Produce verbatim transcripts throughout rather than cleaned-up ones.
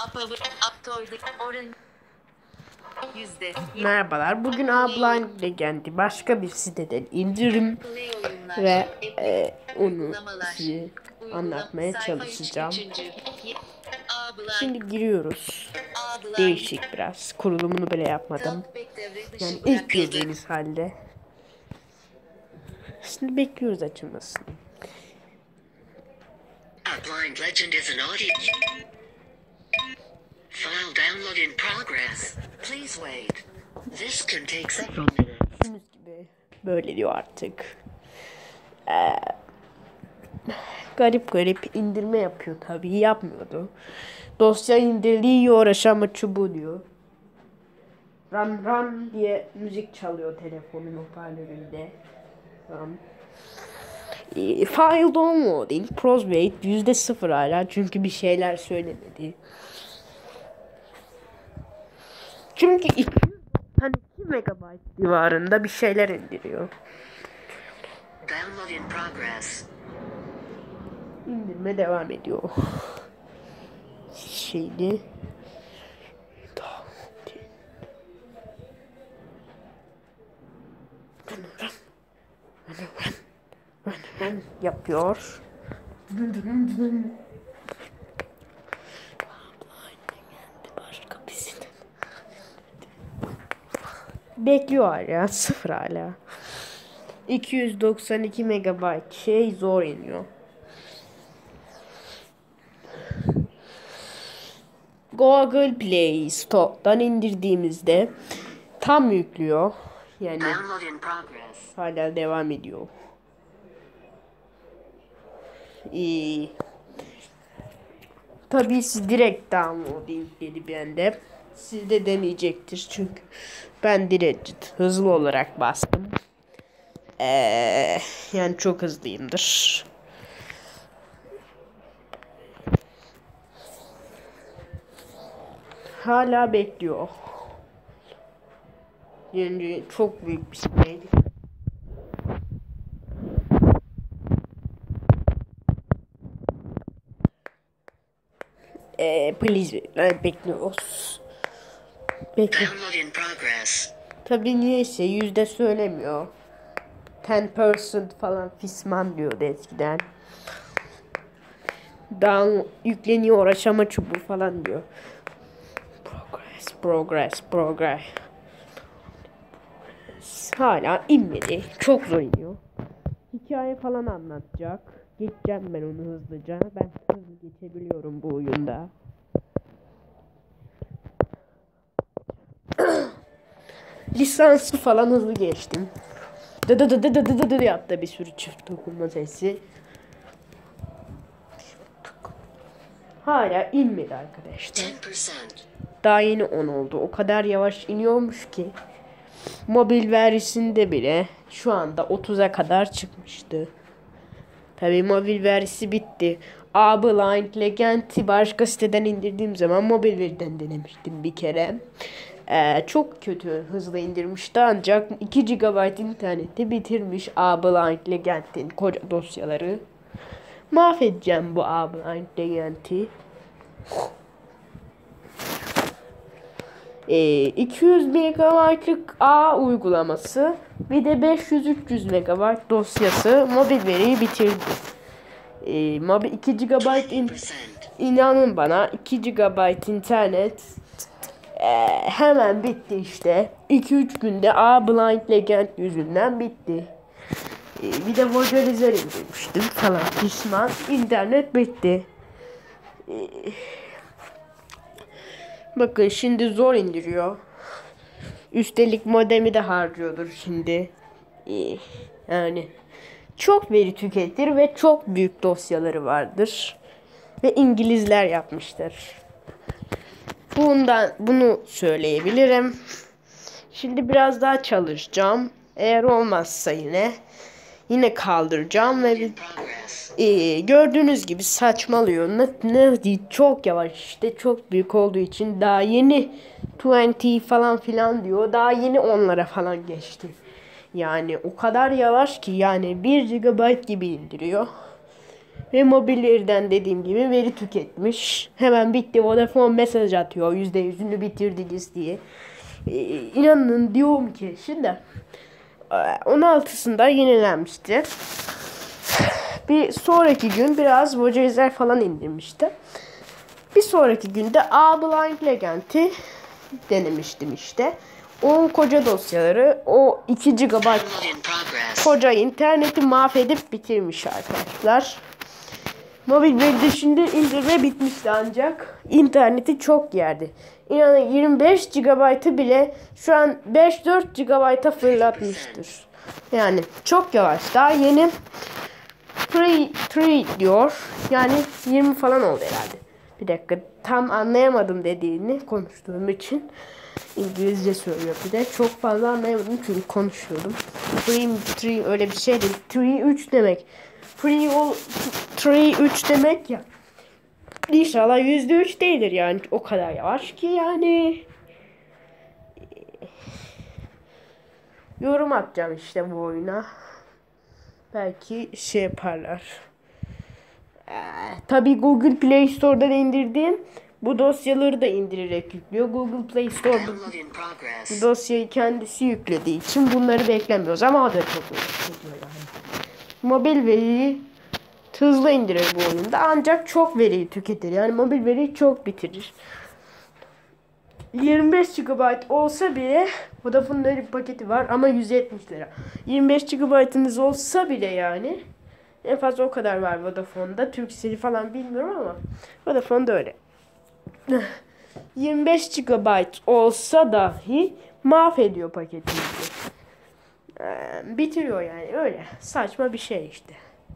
Merhabalar. Bugün A-Blind Legend'i başka bir siteden indirim ve e, onu size anlatmaya çalışacağım. Şimdi giriyoruz. Değişik biraz. Kurulumunu bile yapmadım. Yani ilk girdiğiniz halde. Şimdi bekliyoruz açılmasını. A-Blind Legend is an audio file download in progress. Please wait. This can take several minutes. Gördüğünüz gibi böyle diyor artık. Ee, garip garip indirme yapıyor tabii. Yapmıyordu. Dosya indirdiği uğraşama çubuğu diyor. Run run diye müzik çalıyor telefonun hoparlöründe. Run. E, file downloading progress rate yüzde sıfır hala çünkü bir şeyler söylemedi. Çünkü iki hani iki megabayt civarında bir şeyler indiriyor. Download in progress. İndirme devam ediyor. Şeydi. Yapıyor. Başka bir site. Bekliyor ya, sıfır hala. iki yüz doksan iki megabayt şey zor iniyor. Google Play Store'dan indirdiğimizde tam yüklüyor. Yani Download in progress. hala devam ediyor. Ee, tabii siz direkt download yükledi bende. Siz de deneyecektir çünkü ben direkt hızlı olarak bastım. Ee, yani çok hızlıyımdır. Hala bekliyor. Yani çok büyük bir şey. Ee, please bekliyoruz. Bekle. Download in progress. Tabii niyeyse yüzde söylemiyor. on percent falan fisman diyordu eskiden. Down yükleniyor aşama çubuğu falan diyor. Progress, progress, progress. Hala inmedi. Çok zor iniyor. Hikaye falan anlatacak. Geçeceğim ben onu hızlıca. Ben hızlı geçebiliyorum bu oyunda. Lisansı falan hızlı geçtim. Dı dı dı dı dı dı dı yaptı bir sürü çift dokunma sesi. Hala inmedi arkadaşlar. ten percent. Daha yeni on oldu. O kadar yavaş iniyormuş ki. Mobil versiyonunda bile şu anda otuza kadar çıkmıştı. Tabii mobil verisi bitti. A-Blind Legend'i başka siteden indirdiğim zaman mobil veriden denemiştim bir kere. Ee, çok kötü hızlı indirmişti ancak iki gigabayt interneti bitirmiş A-Blind Legend'in koca dosyaları. Mahvedeceğim bu A-Blind Legend'i. Ee, iki yüz megabaytlık A uygulaması bir de beş yüz üç yüz megabayt dosyası mobil veriyi bitirdi. Ee, mobil iki gigabayt in, inanın bana iki gigabayt internet ee, hemen bitti işte. iki üç günde A-Blind Legend yüzünden bitti. Ee, bir de Vojalizer indirmiştim falan pişman. İnternet bitti. Ee, Bakın şimdi zor indiriyor. Üstelik modemi de harcıyordur şimdi. Ee, yani çok veri tüketir ve çok büyük dosyaları vardır. Ve İngilizler yapmıştır. Bundan bunu söyleyebilirim. Şimdi biraz daha çalışacağım. Eğer olmazsa yine yine kaldıracağım ve bir, e, gördüğünüz gibi saçmalıyor. Ne, ne değil, çok yavaş işte, çok büyük olduğu için daha yeni yirmi falan filan diyor. Daha yeni onlara falan geçti. Yani o kadar yavaş ki yani bir gigabayt gibi indiriyor. Ve mobillerden dediğim gibi veri tüketmiş. Hemen bitti. Vodafone mesaj atıyor. yüzde yüzünü bitirdiniz diye. Ee, inanın diyorum ki şimdi on altısında yenilenmişti. Bir sonraki gün biraz Voyager falan indirmişti. Bir sonraki günde A Blind Legend'i denemiştim işte. O koca dosyaları, o iki gigabayt koca interneti mahvedip bitirmiş arkadaşlar. Mobil veri şimdi indirme bitmişti ancak interneti çok yerdi. İnanın yirmi beş gigabaytı bile şu an beş dört gigabayta fırlatmıştır. Yani çok yavaş. Daha yeni üç diyor. Yani yirmi falan oldu herhalde. Bir dakika, tam anlayamadım dediğini konuştuğum için. İngilizce söylüyor bir de. Çok fazla anlayamadım çünkü konuşuyordum. üç öyle bir şey değil. üç üç demek. üç üç demek ya. İnşallah yüzde üç değildir yani. O kadar yavaş ki yani. Yorum atacağım işte bu oyuna. Belki şey yaparlar. Ee, tabii Google Play Store'dan indirdiğim bu dosyaları da indirerek yüklüyor. Google Play Store bu dosyayı kendisi yüklediği için bunları beklemiyoruz ama o da çok hızlı yani. Mobil veriyi hızlı indirir bu oyunda ancak çok veriyi tüketir. Yani mobil veriyi çok bitirir. yirmi beş gigabayt olsa bile Vodafone'un öyle bir paketi var ama yüz yetmiş lira. yirmi beş gigabaytınız olsa bile yani en fazla o kadar var Vodafone'da. Turkcell'i falan bilmiyorum ama Vodafone'da öyle. yirmi beş gigabayt olsa dahi mahvediyor paketinizi. Ee, bitiriyor yani öyle. Saçma bir şey işte.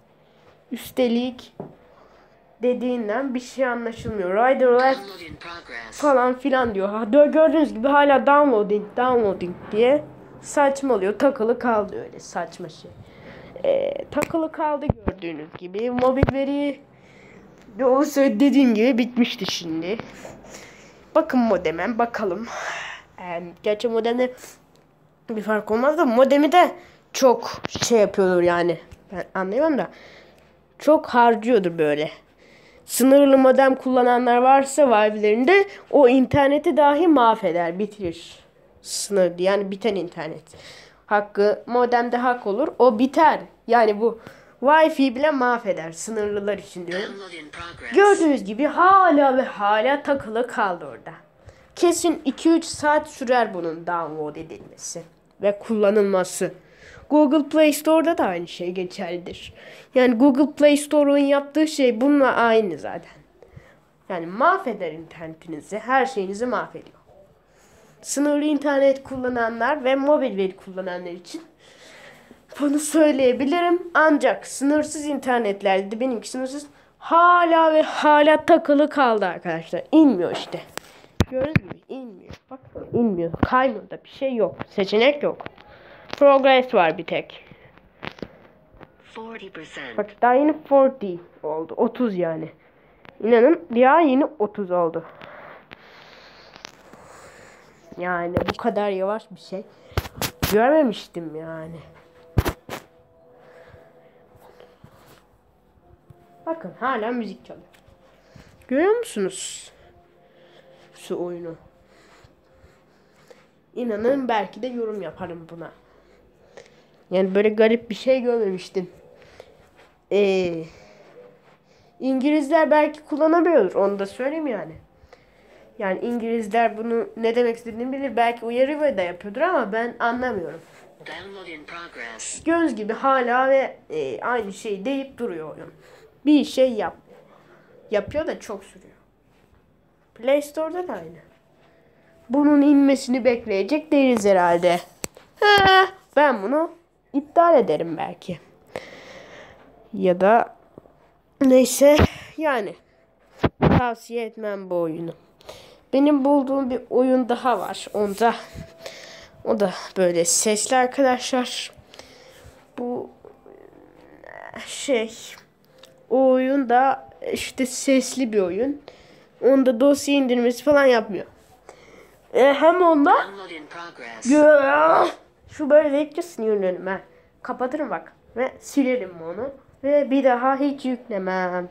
Üstelik dediğinden bir şey anlaşılmıyor. Rider Life falan filan diyor. Ha, gördüğünüz gibi hala downloading, downloading diye saçmalıyor. Takılı kaldı öyle saçma şey. Ee, takılı kaldı gördüğünüz gibi. Mobil veri doğrusu dediğim gibi bitmişti şimdi. Bakın modeme bakalım. Ee, gerçi modemde bir fark olmaz da modemi de çok şey yapıyordur yani. Ben anlayamam da. Çok harcıyordur böyle. Sınırlı modem kullananlar varsa Vive'lerinde o interneti dahi mahveder, bitirir. Sınırlı yani biten internet. Hakkı modemde hak olur, o biter. Yani bu Wi-Fi bile mahveder sınırlılar için diyorum. Gördüğünüz gibi hala ve hala takılı kaldı orada. Kesin iki üç saat sürer bunun download edilmesi ve kullanılması. Google Play Store'da da aynı şey geçerlidir. Yani Google Play Store'un yaptığı şey bununla aynı zaten. Yani mahveder internetinizi, her şeyinizi mahvediyor. Sınırlı internet kullananlar ve mobil veri kullananlar için bunu söyleyebilirim. Ancak sınırsız internetlerde benimki sınırsız hala ve hala takılı kaldı arkadaşlar. İnmiyor işte. Gördüğünüz gibi inmiyor. Bak inmiyor. Kaymıyor da bir şey yok. Seçenek yok. Progress var bir tek. Bak daha yeni kırk oldu. otuz yani. İnanın daha yeni otuz oldu. Yani bu kadar yavaş bir şey görmemiştim yani. Bakın hala müzik çalıyor. Görüyor musunuz? Şu oyunu. İnanın belki de yorum yaparım buna. Yani böyle garip bir şey görmemiştim. Ee, İngilizler belki kullanabiliyordur. Onu da söyleyeyim yani. Yani İngilizler bunu ne demek istediğini bilir. Belki uyarı da yapıyordur ama ben anlamıyorum. Göz gibi hala ve e, aynı şeyi deyip duruyor oyun. Bir şey yap. Yapıyor da çok sürüyor. Play Store'da da aynı. Bunun inmesini bekleyecek değiliz herhalde. Ha, ben bunu iptal ederim belki. Ya da neyse yani tavsiye etmem bu oyunu. Benim bulduğum bir oyun daha var. Onda o da böyle sesli arkadaşlar. Bu şey o oyun da işte sesli bir oyun. Onda dosya indirmesi falan yapmıyor. E, hem onda şu böyle bekçe sinirlerim ben. Kapatırım bak ve silerim onu. Ve bir daha hiç yüklemem.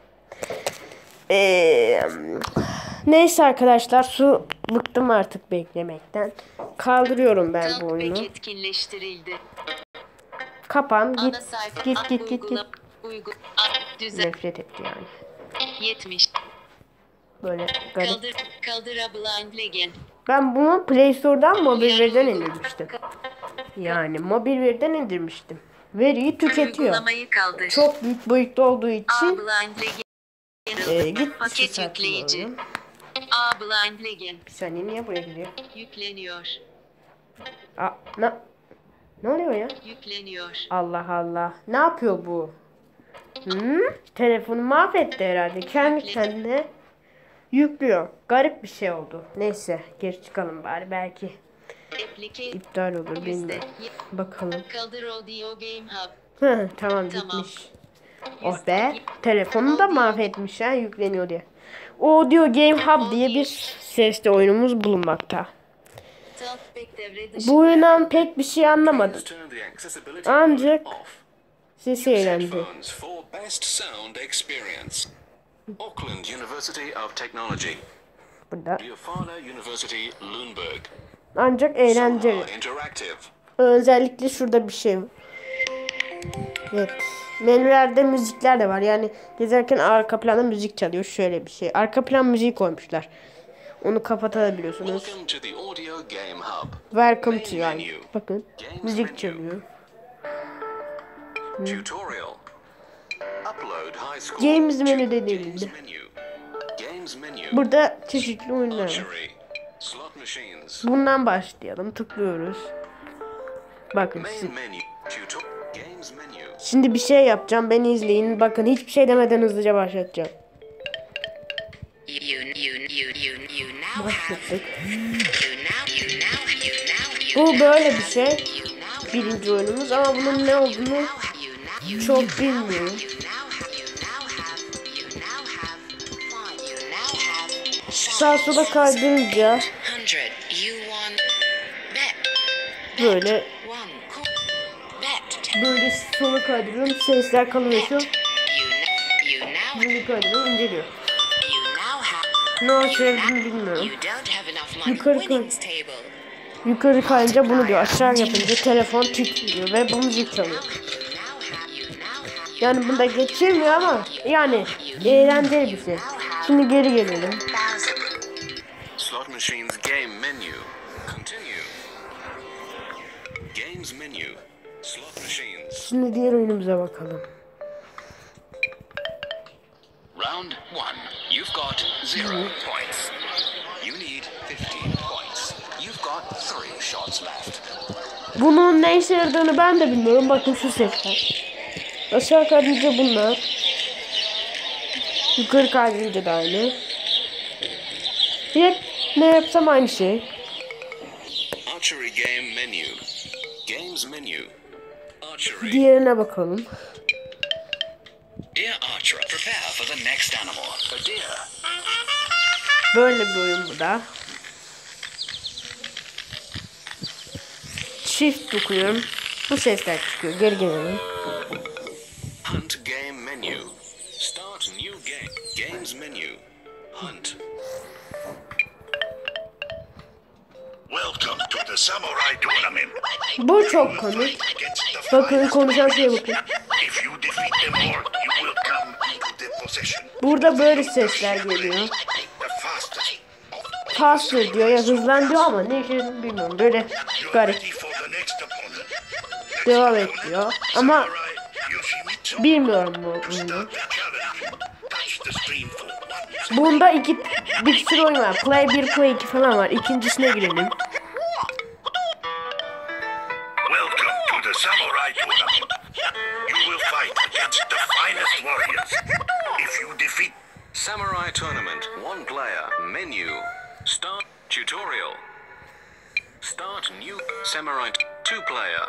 Ee, neyse arkadaşlar, su bıktım artık beklemekten. Kaldırıyorum ben bu oyunu. Talkback etkinleştirildi. Kapan git Ana sayfa. git git git git. Uygula- Uygu. A- Düzen. Nefret etti yani. yetmiş. Böyle garip. Kaldır. Kaldıra blind legend. Ben bunu Play Store'dan mobil veriden indirmiştim. Yani mobil veriden indirmiştim. Veriyi tüketiyor. Uygulamayı kaldır. Çok büyük boyutta olduğu A için blind legend. e, git Paket şu yükleyici. saatini A blind legend. Bir saniye, niye buraya gidiyor? Yükleniyor. Aa, ne, ne oluyor ya? Yükleniyor. Allah Allah. Ne yapıyor bu? Hmm? Telefonu mahvetti herhalde. Kendi kendine yüklüyor. Garip bir şey oldu. Neyse, geri çıkalım bari, belki Application. iptal olur, Yüzde. bilmiyorum. Bakalım. Kaldır Audio Game Hub. Hı, tamam, Tamam. gitmiş. Oh be. Telefonu da mahvetmiş ha, yükleniyor diye. Audio Game Hub diye bir sesli oyunumuz bulunmakta. Talkback devre dışı. Bu oyundan pek bir şey anlamadım. Turn the accessibility Ancak mode off. sesi Use eğlendi. headphones for best sound experience. Auckland University of Technology. Burada. Biafana University, Lundberg. Ancak eğlenceli. Sonar Interactive. Özellikle şurada bir şey var. Evet. Menülerde müzikler de var. Yani gezerken arka planda müzik çalıyor. Şöyle bir şey. Arka plan müziği koymuşlar. Onu kapatabiliyorsunuz. Welcome to the Audio Game Hub. Welcome to Main yani. menu. Bakın. Games Müzik menu. çalıyor. Tutorial. Upload high score. Games to menüde Games değildi. menu. Games menu. Burada çeşitli oyunlar var. Archery. Slot machines. Bundan başlayalım. Tıklıyoruz. Bakın. Main menu. Tutor. Games menu. Şimdi bir şey yapacağım. Beni izleyin. Bakın, hiçbir şey demeden hızlıca başlatacağım. You, you, you, you, you now have. Başlattık. You now, you now, you now, you Bu böyle bir şey. you now. Birinci oyunumuz ama bunun ne olduğunu You now, you çok bilmiyorum. you now have, you now have, you now have, fine, you now have. Sağ sola kaydırınca Hundred, you won. Bet, böyle one, cool. Bet, böyle sola kaydırıyorum. Sesler kalıyorsun. you, n- you now, Bunu kaydırıyorum, inceliyor. you now have. Ne olduğunu bilmiyorum. You don't have enough money. Yukarı koy. Winnings table. Yukarı kayınca bunu diyor. Aşağı yapınca telefon titriyor ve bu müzik çalıyor. You now have, you now have, you Yani bunda geçirmiyor ama yani eğlenceli bir şey. Şimdi geri gelelim. thousand. Slot machines game menu. Continue. Games menu. Slot machines. Şimdi diğer oyunumuza bakalım. Round one. You've got zero points. You need fifteen points. You've got three shots left. Bunun ne işe yaradığını ben de bilmiyorum. Bakın şu sesler. Aşağı kaydırınca bunlar. Yukarı kaydırınca da aynı. Hep ne yapsam aynı şey. Archery game menu. Games menu. Archery. Diğerine bakalım. Dear Archer, prepare for the next animal. A deer. Böyle bir oyun bu da. Shift dokunuyorum. Bu sesler çıkıyor. Geri gelelim. Hunt game menu. Start new game. Games menu. Hunt. Welcome to the Samurai Tournament. Bu çok komik. Against the Bakın, finest konuşan şeye bakın. If you defeat them all, you will come into their possession. Burada böyle sesler geliyor. The fastest of Faster diyor ya hızlan diyor ama ne işe yaradığını bilmiyorum. Böyle You're garip. ready for the next opponent. Devam et diyor. Ama Samurai Yoshimitsu. bilmiyorum bu oyunu. Start the challenge. Touch the stream for one second. Bunda iki bir sürü oyun var. Play bir, Play iki falan var. İkincisine girelim. Welcome to the Samurai Tournament. You will fight against the finest warriors. If you defeat Samurai tournament. One player. Menu. Start tutorial. Start new Samurai two player.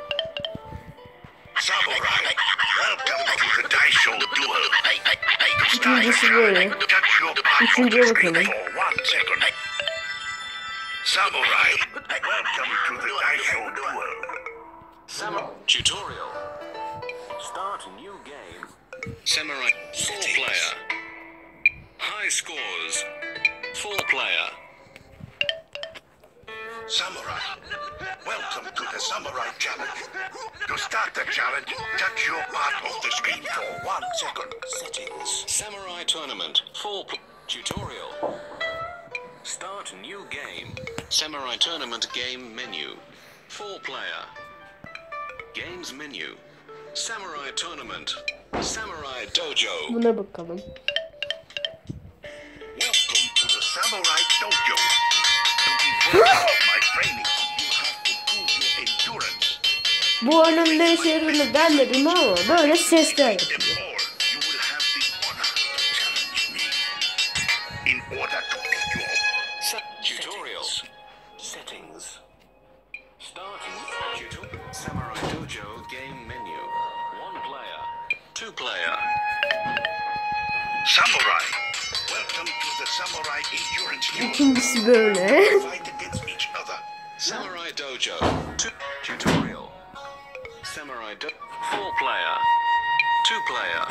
Samurai, welcome to the Daisho Duel. İkincisi böyle. Touch your part on Üçüncüye the screen bakalım. for one second. Samurai, welcome to the Daisho Duel. Samurai tutorial. Start a new game. Samurai four player. High scores. Four player. Samurai, welcome to the Samurai Challenge. To start the challenge, touch your part of the screen for one second. Settings. Samurai tournament. Four pl- tutorial. Start new game. Samurai tournament game menu. Four player. Games menu. Samurai tournament. Samurai dojo. Buna bakalım. Welcome to the Samurai Dojo. To be worthy of my training, you have to prove your endurance. Bu oyunun ne işe yaradığını ben de bilmem ama böyle sesler Them yapıyor. all, you will have the honor to challenge me. In order to beat you all, Sa- tutorial. Settings. Starting tutorial. Samurai dojo game menu. One player. Two player. Samurai, welcome to the Samurai Endurance Unit. İkincisi böyle. Fight against each other. Samurai dojo. Two tutorial. Samurai do. Four player. Two player.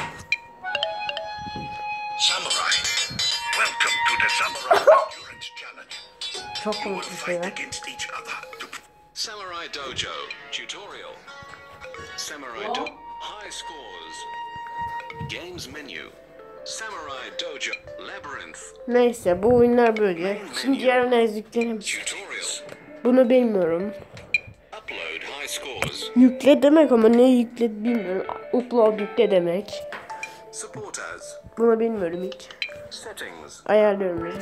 Samurai, welcome to the Samurai Endurance Challenge. Çok You will komik bir fight şey var. against each other to Samurai dojo tutorial. Samurai do. High scores. Games menu. Samurai dojo. Labyrinth. Neyse bu oyunlar böyle. Şimdi yarın yüklerim. Tutorial. Bunu bilmiyorum. Upload high scores. Yükle demek ama ne yükle bilmiyorum. Upload yükle demek. Support as. Bunu bilmiyorum hiç. Settings. Ayarlıyorum biraz.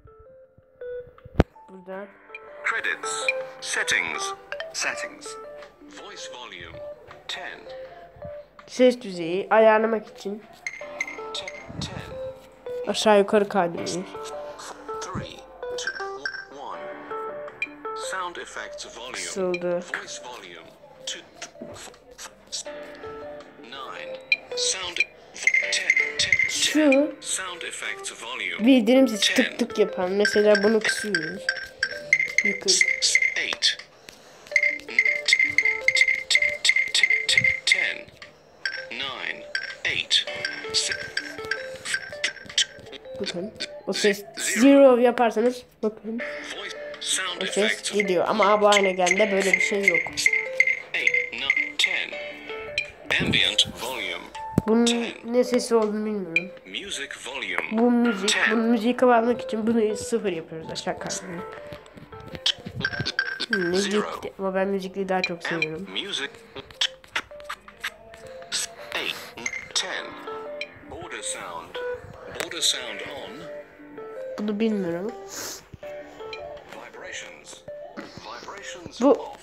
Buradan. Credits. Settings. Settings. Voice volume. ten. Ses düzeyi ayarlamak için Ten. ten. aşağı yukarı kaydırıyoruz. Three. Two. One. Sound effects volume. Kısıldı. Voice volume. Two. Nine. Sound. Ten. Ten. Şu Sound effects volume. bildirim sesi tık tık yapan. Mesela bunu kısıyoruz. Yukarı. Eight. Ten. Nine. Eight. Bakın. O ses zero yaparsanız bakın Voice. Sound o ses effects. gidiyor. Ama Abone Gen'de böyle bir şey yok. Eight. Nine. Ten. Ambient volume. Bunun ne sesi olduğunu bilmiyorum. Music volume. Bu müzik. Bu müziği kapatmak için bunu sıfır yapıyoruz aşağı kaydırmayı. Müzik. Ama ben müzikli daha çok seviyorum. Music. Eight. Ten. Border sound. Border sound on. Bunu bilmiyorum. Vibrations. Vibrations Bu off.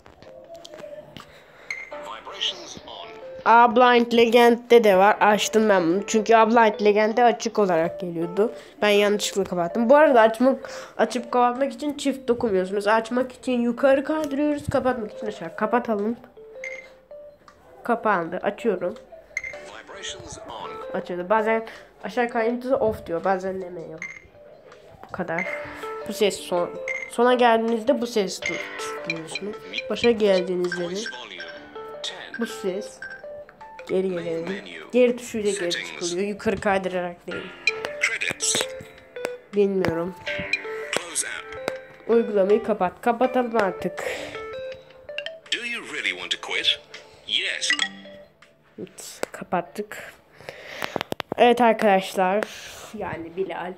Vibrations on. A Blind Legend'de de var. Açtım ben bunu. Çünkü A Blind Legend'de açık olarak geliyordu. Ben yanlışlıkla kapattım. Bu arada açmak açıp kapatmak için çift dokunmuyorsunuz. Açmak için yukarı kaydırıyoruz. Kapatmak için aşağı. Kapatalım. Kapandı. Açıyorum. Vibrations on. Açıldı. Bazen aşağı kaydırınca off diyor. Bazen demiyor. Bu kadar. Bu ses son. Sona geldiğinizde bu ses duyuyorsunuz. Başa geldiğinizde de Voice volume. Ten. bu ses. Geri gelelim. Geri tuşuyla geri çıkılıyor. Yukarı kaydırarak değil. Credits. Bilmiyorum. Close app. Uygulamayı kapat. Kapatalım artık. Do you really want to quit? Yes. Evet, kapattık. Evet arkadaşlar. Yani Bilal.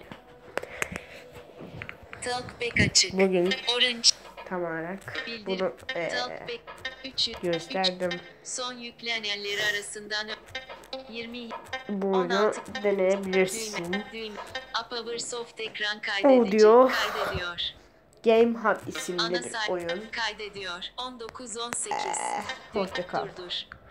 Talkback açık. Bugün Orange. tam olarak Bildirim. bunu eee, Talkback üç. gösterdim. Son yüklenenleri arasından yirmi. Bunu deneyebilirsin. Düğme. Düğme. Uppersoft ekran kaydedici. Audio. Kaydediyor. Game Hub Ana isimli bir sayfa oyun. kaydediyor. on dokuz on sekiz. hoşça kal. Durdur.